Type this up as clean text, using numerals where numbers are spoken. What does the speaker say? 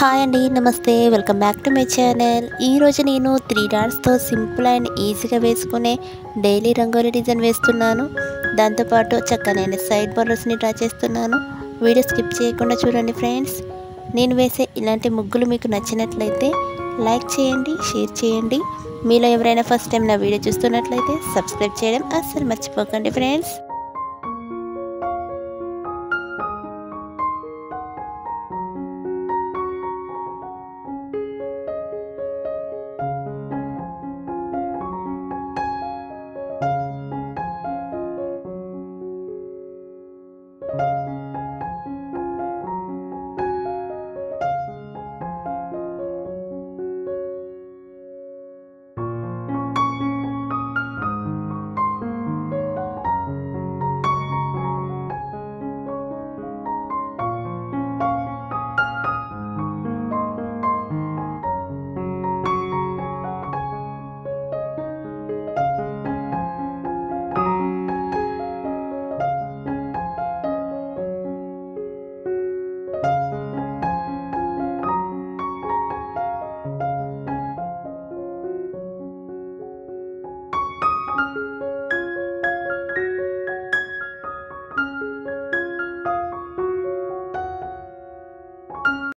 Hi అండి, నమస్తే. Welcome back to my channel. ఈరోజు నేను 3 డాట్స్తో సింపుల్ అండ్ ఈజీగా వేసుకునే డైలీ రంగోలీ డిజైన్ వేస్తున్నాను. దాంతోపాటు చక్కగా నేను సైడ్ బార్డర్స్ని డ్రా చేస్తున్నాను. వీడియో స్కిప్ చేయకుండా చూడండి ఫ్రెండ్స్. నేను వేసే ఇలాంటి ముగ్గులు మీకు నచ్చినట్లయితే లైక్ చేయండి, షేర్ చేయండి. మీలో ఎవరైనా ఫస్ట్ టైం నా వీడియో చూస్తున్నట్లయితే సబ్స్క్రైబ్ చేయడం అస్సలు మర్చిపోకండి ఫ్రెండ్స్.